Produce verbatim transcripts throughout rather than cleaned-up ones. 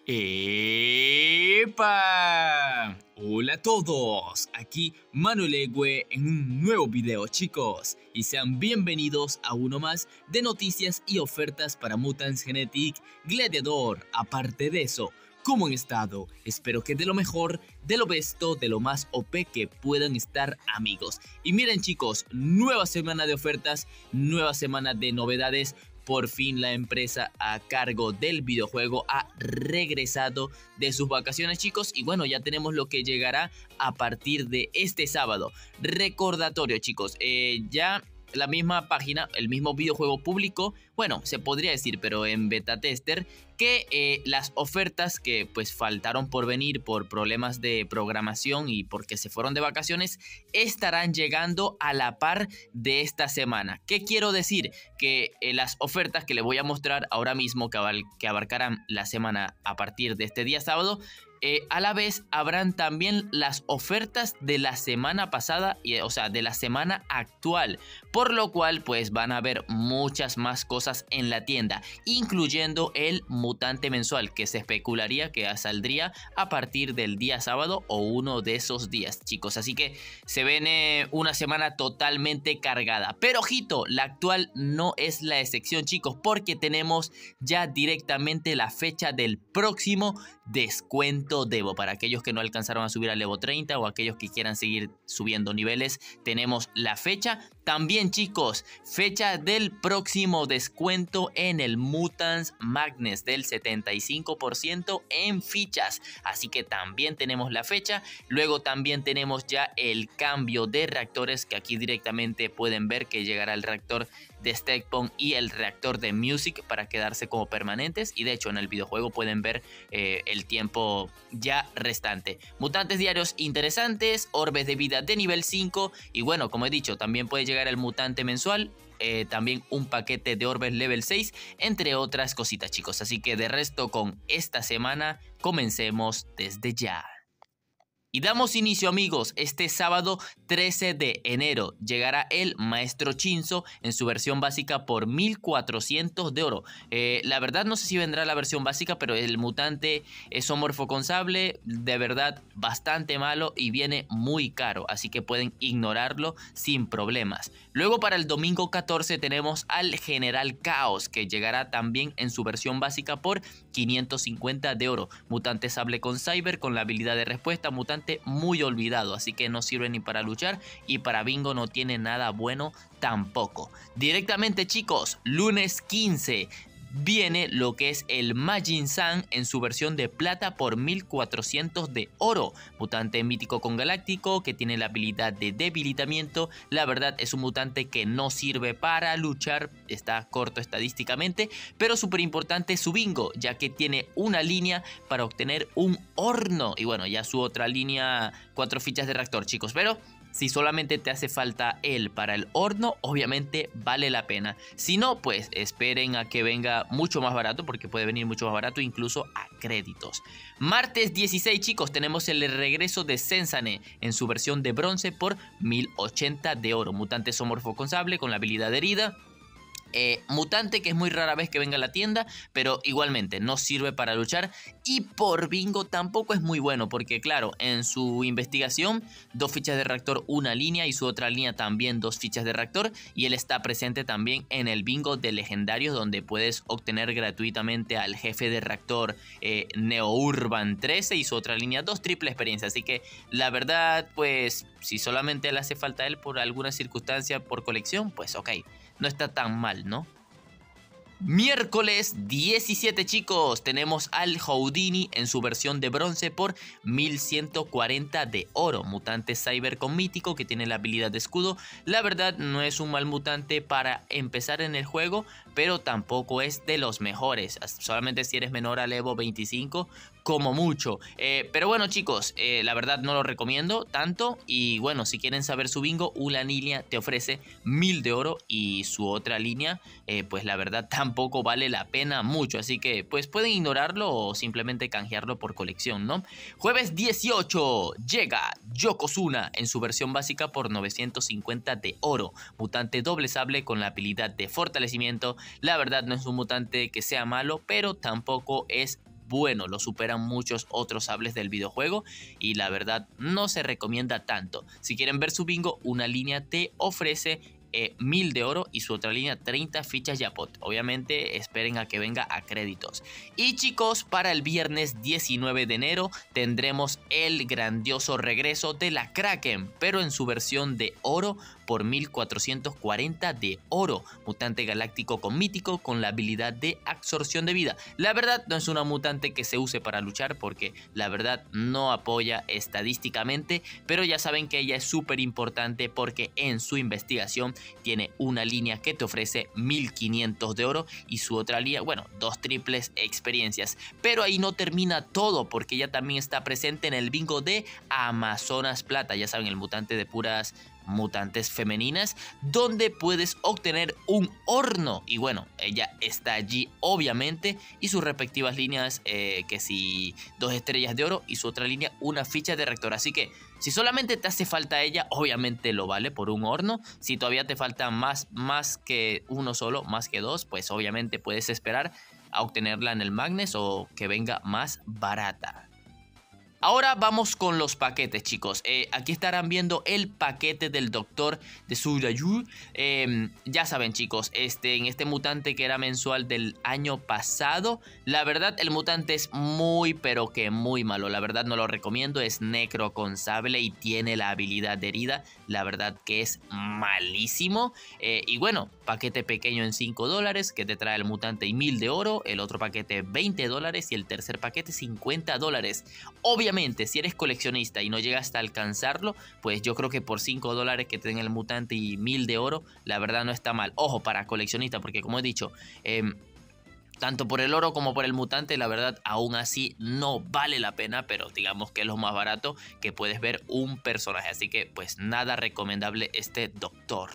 ¡Epa! Hola a todos, aquí Manuel Egue en un nuevo video, chicos, y sean bienvenidos a uno más de noticias y ofertas para Mutants Genetic Gladiador. Aparte de eso, ¿cómo han estado? Espero que de lo mejor, de lo besto, de lo más O P que puedan estar, amigos. Y miren, chicos, nueva semana de ofertas, nueva semana de novedades. Por fin la empresa a cargo del videojuego ha regresado de sus vacaciones, chicos. Y bueno, ya tenemos lo que llegará a partir de este sábado. Recordatorio, chicos, eh, ya la misma página, el mismo videojuego público, bueno, se podría decir, pero en beta tester, que eh, las ofertas que pues faltaron por venir por problemas de programación y porque se fueron de vacaciones, estarán llegando a la par de esta semana. ¿Qué quiero decir? Que eh, las ofertas que les voy a mostrar ahora mismo, que, abar que abarcarán la semana a partir de este día sábado, Eh, a la vez habrán también las ofertas de la semana pasada, y, o sea, de la semana actual, por lo cual pues van a haber muchas más cosas en la tienda, incluyendo el mutante mensual, que se especularía que saldría a partir del día sábado o uno de esos días, chicos. Así que se viene una semana totalmente cargada, pero ojito, la actual no es la excepción, chicos, porque tenemos ya directamente la fecha del próximo descuento Devo. Para aquellos que no alcanzaron a subir al Evo treinta o aquellos que quieran seguir subiendo niveles, tenemos la fecha. También, chicos, fecha del próximo descuento en el Mutants Madness del setenta y cinco por ciento en fichas. Así que también tenemos la fecha. Luego también tenemos ya el cambio de reactores, que aquí directamente pueden ver que llegará el reactor de Steckpunk y el reactor de Music para quedarse como permanentes. Y de hecho en el videojuego pueden ver eh, el tiempo ya restante. Mutantes diarios interesantes, orbes de vida de nivel cinco. Y bueno, como he dicho, también puede llegar el mutante mensual. Eh, también un paquete de orbes level seis, entre otras cositas, chicos. Así que de resto, con esta semana comencemos desde ya. Y damos inicio, amigos. Este sábado trece de enero llegará el Maestro Chinzo en su versión básica por mil cuatrocientos de oro. Eh, la verdad no sé si vendrá la versión básica, pero el mutante es homorfo con sable, de verdad bastante malo y viene muy caro, así que pueden ignorarlo sin problemas. Luego para el domingo catorce tenemos al General Caos, que llegará también en su versión básica por quinientos cincuenta de oro. Mutante sable con cyber con la habilidad de respuesta, mutante muy olvidado, así que no sirve ni para luchar y para bingo no tiene nada bueno tampoco. Directamente, chicos, lunes quince viene lo que es el Majin San en su versión de plata por mil cuatrocientos de oro. Mutante mítico con galáctico que tiene la habilidad de debilitamiento. La verdad es un mutante que no sirve para luchar, está corto estadísticamente, pero súper importante su bingo, ya que tiene una línea para obtener un horno. Y bueno, ya su otra línea, cuatro fichas de reactor, chicos, pero si solamente te hace falta él para el horno, obviamente vale la pena. Si no, pues esperen a que venga mucho más barato, porque puede venir mucho más barato, incluso a créditos. Martes dieciséis, chicos, tenemos el regreso de Sensane en su versión de bronce por mil ochenta de oro. Mutante somorfo con sable con la habilidad de herida. Eh, mutante que es muy rara vez que venga a la tienda, pero igualmente no sirve para luchar. Y por bingo tampoco es muy bueno, porque claro, en su investigación dos fichas de reactor, una línea, y su otra línea también dos fichas de reactor, y él está presente también en el bingo de legendarios, donde puedes obtener gratuitamente al jefe de reactor eh, Neo Urban trece y su otra línea dos triple experiencia. Así que la verdad, pues si solamente le hace falta a él por alguna circunstancia por colección, pues ok, no está tan mal, ¿no? Miércoles diecisiete, chicos, tenemos al Houdini en su versión de bronce por mil ciento cuarenta de oro. Mutante cyber con mítico que tiene la habilidad de escudo. La verdad no es un mal mutante para empezar en el juego, pero tampoco es de los mejores, solamente si eres menor al Evo veinticinco como mucho. Eh, pero bueno, chicos, eh, la verdad no lo recomiendo tanto. Y bueno, si quieren saber su bingo, una línea te ofrece mil de oro y su otra línea, eh, pues la verdad tampoco vale la pena mucho. Así que pues pueden ignorarlo o simplemente canjearlo por colección, ¿no? Jueves dieciocho llega Yokozuna en su versión básica por novecientos cincuenta de oro. Mutante doble sable con la habilidad de fortalecimiento. La verdad no es un mutante que sea malo, pero tampoco es bueno, lo superan muchos otros sables del videojuego y la verdad no se recomienda tanto. Si quieren ver su bingo, una línea te ofrece Eh, mil de oro y su otra línea treinta fichas Yapot. Obviamente esperen a que venga a créditos. Y chicos, para el viernes diecinueve de enero tendremos el grandioso regreso de la Kraken, pero en su versión de oro por mil cuatrocientos cuarenta de oro. Mutante galáctico con mítico con la habilidad de absorción de vida. La verdad no es una mutante que se use para luchar porque la verdad no apoya estadísticamente, pero ya saben que ella es súper importante porque en su investigación tiene una línea que te ofrece mil quinientos de oro y su otra línea, bueno, dos triples experiencias. Pero ahí no termina todo porque ella también está presente en el bingo de Amazonas Plata. Ya saben, el mutante de puras mutantes femeninas, donde puedes obtener un horno. Y bueno, ella está allí obviamente y sus respectivas líneas, eh, que si dos estrellas de oro y su otra línea una ficha de rector. Así que si solamente te hace falta ella, obviamente lo vale por un horno. Si todavía te falta más, más que uno solo, más que dos, pues obviamente puedes esperar a obtenerla en el Magnes o que venga más barata. Ahora vamos con los paquetes, chicos. Eh, aquí estarán viendo el paquete del doctor de Surayu. Eh, ya saben, chicos, este, en este mutante que era mensual del año pasado, la verdad el mutante es muy, pero que muy malo. La verdad no lo recomiendo. Es necro con sable y tiene la habilidad de herida. La verdad que es malísimo. Eh, y bueno, paquete pequeño en cinco dólares que te trae el mutante y mil de oro. El otro paquete veinte dólares y el tercer paquete cincuenta dólares. Obviamente, si eres coleccionista y no llegas a alcanzarlo, pues yo creo que por cinco dólares que te den el mutante y mil de oro, la verdad no está mal. Ojo, para coleccionista, porque como he dicho, eh, tanto por el oro como por el mutante, la verdad aún así no vale la pena, pero digamos que es lo más barato que puedes ver un personaje. Así que pues nada recomendable este doctor.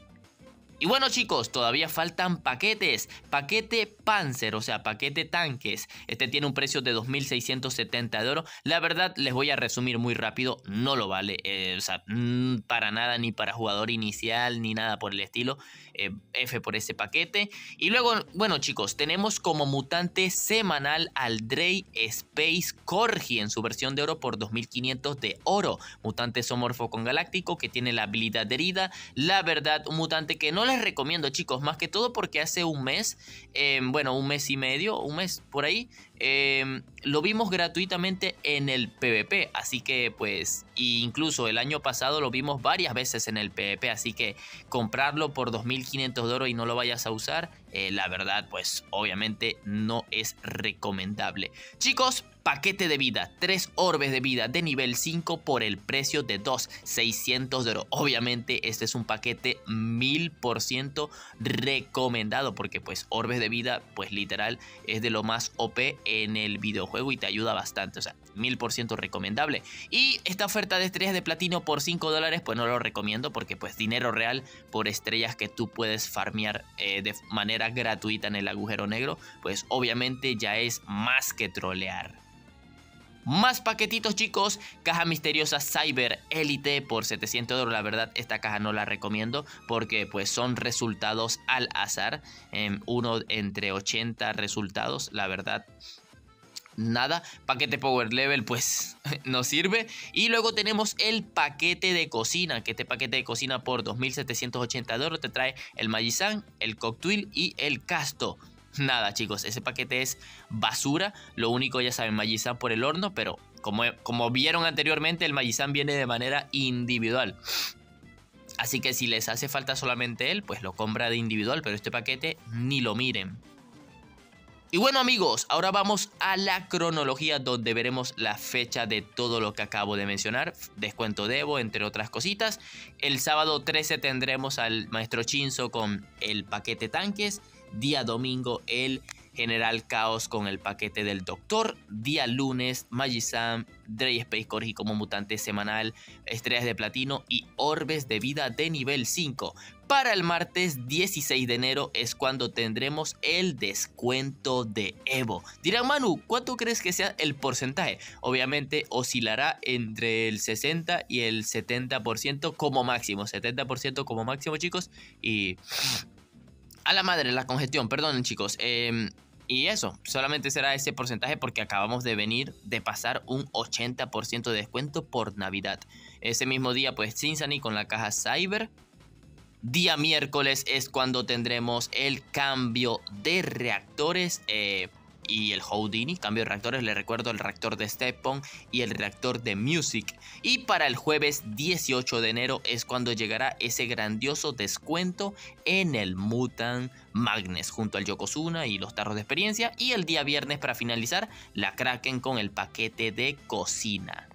Y bueno, chicos, todavía faltan paquetes. Paquete Panzer, o sea, paquete tanques. Este tiene un precio de dos mil seiscientos setenta de oro. La verdad, les voy a resumir muy rápido. No lo vale. Eh, o sea, mmm, para nada, ni para jugador inicial, ni nada por el estilo. Eh, F por ese paquete. Y luego, bueno, chicos, tenemos como mutante semanal al Drey Space Corgi en su versión de oro por dos mil quinientos de oro. Mutante zoomorfo con galáctico que tiene la habilidad de herida. La verdad, un mutante que no les recomiendo, chicos, más que todo porque hace un mes, eh, bueno, un mes y medio, un mes por ahí, eh, lo vimos gratuitamente en el PvP, así que pues, incluso el año pasado lo vimos varias veces en el PvP, así que comprarlo por dos mil quinientos de oro y no lo vayas a usar, eh, la verdad, pues obviamente no es recomendable. Chicos, paquete de vida, tres orbes de vida de nivel cinco por el precio de dos, seiscientos de oro. Obviamente este es un paquete mil por ciento recomendado porque pues orbes de vida pues literal es de lo más O P en el videojuego y te ayuda bastante, o sea, mil por ciento recomendable. Y esta oferta de estrellas de platino por cinco dólares pues no lo recomiendo porque pues dinero real por estrellas que tú puedes farmear eh, de manera gratuita en el agujero negro, pues obviamente ya es más que trolear. Más paquetitos, chicos. Caja misteriosa Cyber Elite por setecientos euros. La verdad esta caja no la recomiendo porque pues son resultados al azar, eh, uno entre ochenta resultados. La verdad nada. Paquete Power Level pues no sirve. Y luego tenemos el paquete de cocina, que este paquete de cocina por dos mil setecientos ochenta de oro te trae el Magizan, el Cocktail y el Casto. Nada, chicos, ese paquete es basura. Lo único, ya saben, Magizan por el horno, pero como, como vieron anteriormente, el Magizan viene de manera individual. Así que si les hace falta solamente él, pues lo compra de individual, pero este paquete ni lo miren. Y bueno, amigos, ahora vamos a la cronología donde veremos la fecha de todo lo que acabo de mencionar. Descuento de Evo, entre otras cositas. El sábado trece tendremos al Maestro Shinzo con el paquete tanques. Día domingo el General Caos con el paquete del Doctor. Día lunes Magizan, Drey Space Corgi como mutante semanal, estrellas de platino y orbes de vida de nivel cinco. Para el martes dieciséis de enero es cuando tendremos el descuento de Evo. Dirán, Manu, ¿cuánto crees que sea el porcentaje? Obviamente oscilará entre el sesenta y el setenta por ciento como máximo. setenta por ciento como máximo, chicos. Y... a la madre, la congestión, perdonen, chicos. Eh, Y eso, solamente será ese porcentaje porque acabamos de venir de pasar un ochenta por ciento de descuento por Navidad. Ese mismo día, pues, Cinzani con la caja Cyber. Día miércoles es cuando tendremos el cambio de reactores eh, y el Houdini. Cambio de reactores, les recuerdo el reactor de Stepon y el reactor de Music. Y para el jueves dieciocho de enero es cuando llegará ese grandioso descuento en el Mutant Magnes junto al Yokozuna y los tarros de experiencia. Y el día viernes, para finalizar, la Kraken con el paquete de cocina.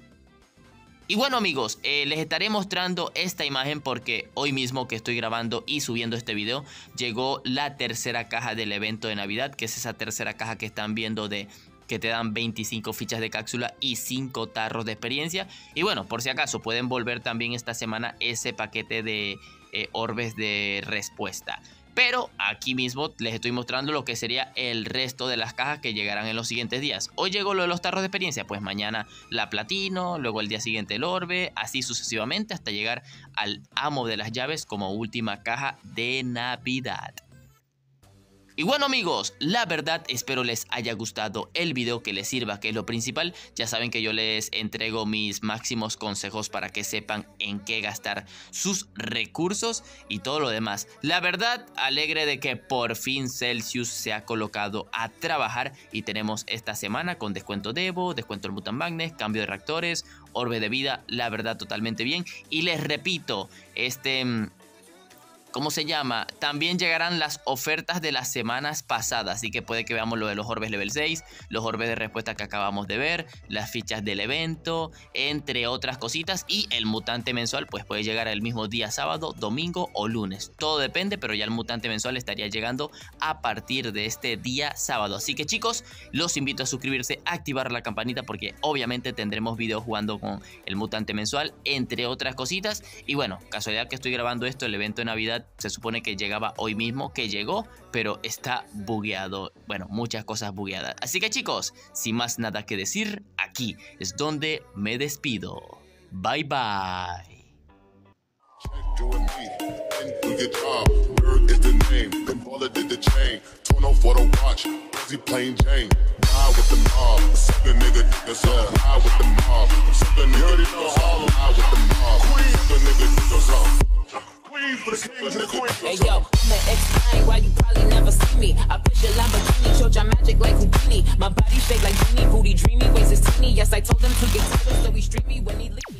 Y bueno, amigos, eh, les estaré mostrando esta imagen porque hoy mismo que estoy grabando y subiendo este video llegó la tercera caja del evento de Navidad, que es esa tercera caja que están viendo de que te dan veinticinco fichas de cápsula y cinco tarros de experiencia. Y bueno, por si acaso pueden volver también esta semana ese paquete de eh, orbes de respuesta. Pero aquí mismo les estoy mostrando lo que sería el resto de las cajas que llegarán en los siguientes días. Hoy llegó lo de los tarros de experiencia, pues mañana la platino, luego el día siguiente el orbe, así sucesivamente hasta llegar al amo de las llaves como última caja de Navidad. Y bueno, amigos, la verdad espero les haya gustado el video, que les sirva, que es lo principal. Ya saben que yo les entrego mis máximos consejos para que sepan en qué gastar sus recursos y todo lo demás. La verdad, alegre de que por fin Celsius se ha colocado a trabajar y tenemos esta semana con descuento de Evo, descuento del Mutant Magnet, cambio de reactores, orbe de vida. La verdad, totalmente bien. Y les repito, este... ¿Cómo se llama? También llegarán las ofertas de las semanas pasadas, así que puede que veamos lo de los orbes level seis, los orbes de respuesta que acabamos de ver, las fichas del evento, entre otras cositas, y el mutante mensual pues puede llegar el mismo día sábado, domingo o lunes, todo depende, pero ya el mutante mensual estaría llegando a partir de este día sábado. Así que chicos, los invito a suscribirse, a activar la campanita porque obviamente tendremos videos jugando con el mutante mensual, entre otras cositas. Y bueno, casualidad que estoy grabando esto, el evento de Navidad se supone que llegaba hoy mismo, que llegó, pero está bugueado. Bueno, muchas cosas bugueadas. Así que chicos, sin más nada que decir, aquí es donde me despido. Bye bye. Hey yo, I'ma explain why you probably never see me. I push a Lamborghini, show your magic like Houdini. My body shake like Genie, booty dreamy, waist is teeny. Yes, I told him to get to it, so he streamed me when he leave.